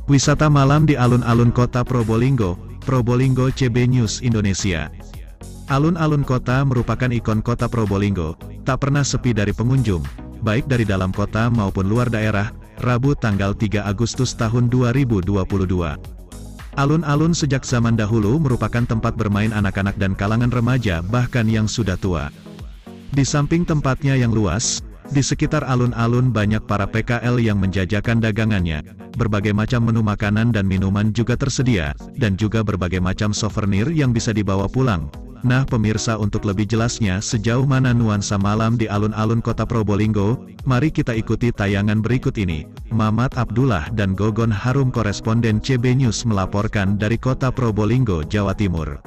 Wisata malam di alun-alun kota Probolinggo, Probolinggo CB News Indonesia. Alun-alun kota merupakan ikon kota Probolinggo, tak pernah sepi dari pengunjung, baik dari dalam kota maupun luar daerah. Rabu tanggal 3 Agustus tahun 2022. Alun-alun sejak zaman dahulu merupakan tempat bermain anak-anak dan kalangan remaja bahkan yang sudah tua. Di samping tempatnya yang luas, di sekitar alun-alun banyak para PKL yang menjajakan dagangannya. Berbagai macam menu makanan dan minuman juga tersedia, dan juga berbagai macam souvenir yang bisa dibawa pulang. Nah pemirsa, untuk lebih jelasnya sejauh mana nuansa malam di alun-alun kota Probolinggo, mari kita ikuti tayangan berikut ini. Mamat Abdullah dan Gogon Harum, koresponden CB News melaporkan dari kota Probolinggo, Jawa Timur.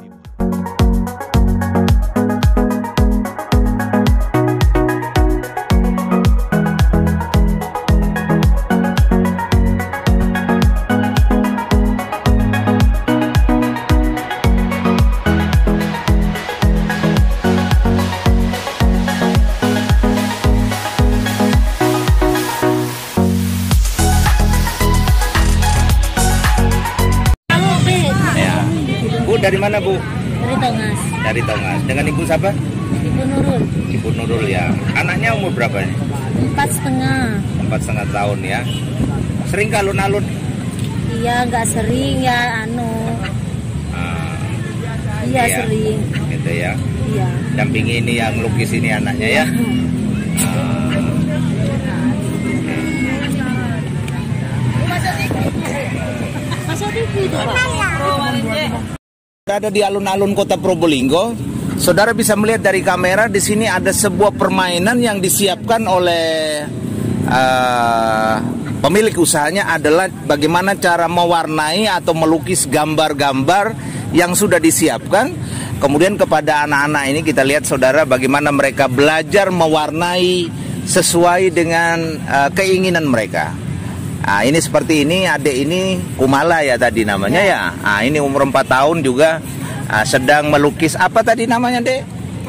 Dari mana, Bu? Dari Tongas. Dari Tongas. Dengan Ibu siapa? Ibu Nurul. Ibu Nurul ya. Anaknya umur berapa nih? 4,5. 4,5 tahun ya. Sering ke alun-alun? Iya, nggak sering ya, Iya, sering. Gitu ya. Iya. Dampingi ini yang lukis ini anaknya ya. Masa TV itu, Pak? Ada di alun-alun kota Probolinggo. Saudara bisa melihat dari kamera, di sini ada sebuah permainan yang disiapkan oleh pemilik usahanya, adalah bagaimana cara mewarnai atau melukis gambar-gambar yang sudah disiapkan. Kemudian kepada anak-anak ini kita lihat saudara bagaimana mereka belajar mewarnai sesuai dengan keinginan mereka. Nah, ini seperti ini, adik ini Kumala ya tadi namanya ya. Nah, ini umur 4 tahun juga sedang melukis apa tadi namanya, Dek?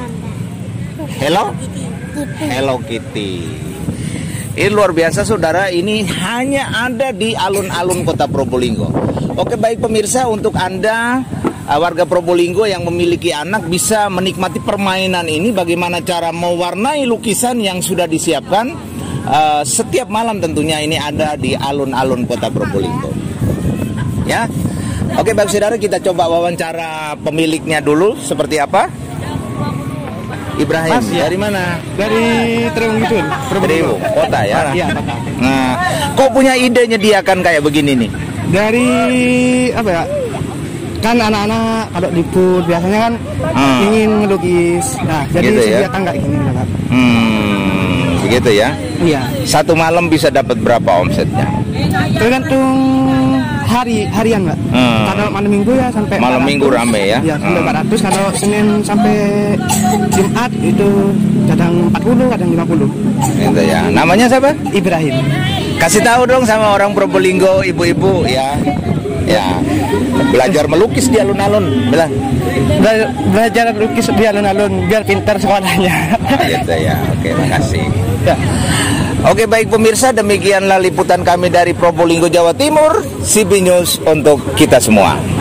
Hello Kitty. Ini luar biasa saudara, ini hanya ada di alun-alun kota Probolinggo. Oke, baik pemirsa, untuk Anda warga Probolinggo yang memiliki anak bisa menikmati permainan ini, bagaimana cara mewarnai lukisan yang sudah disiapkan. Setiap malam tentunya ini ada di alun-alun kota Probolinggo. Ya. Oke, baik saudara, kita coba wawancara pemiliknya dulu seperti apa. Ibrahim, Mas, ya. Dari mana? Dari Trewung Kidul, Probolinggo, kota ya. Iya, kota. Nah, kok punya ide nyediakan kayak begini nih? Dari apa ya? Kan anak-anak kalau libur biasanya kan ingin melukis. Nah, jadi Gitu ya? sediakan kayak gini, Pak. Begitu ya. Iya. Satu malam bisa dapat berapa omsetnya? Tergantung harian, Pak. Kalau malam minggu ya sampai Malam 400. minggu rame ya? Iya, sampai 400. Kalau Senin sampai Jumat itu kadang 40, kadang 50. Gitu ya. Namanya siapa? Ibrahim. Kasih tahu dong sama orang Probolinggo, ibu-ibu ya. Ya. Belajar melukis di alun-alun, bilang. Belajar lukis di alun-alun biar pintar sekolahnya. Gitu ya. Oke, makasih. Ya. Oke, baik pemirsa, demikianlah liputan kami dari Probolinggo, Jawa Timur. CB News untuk kita semua.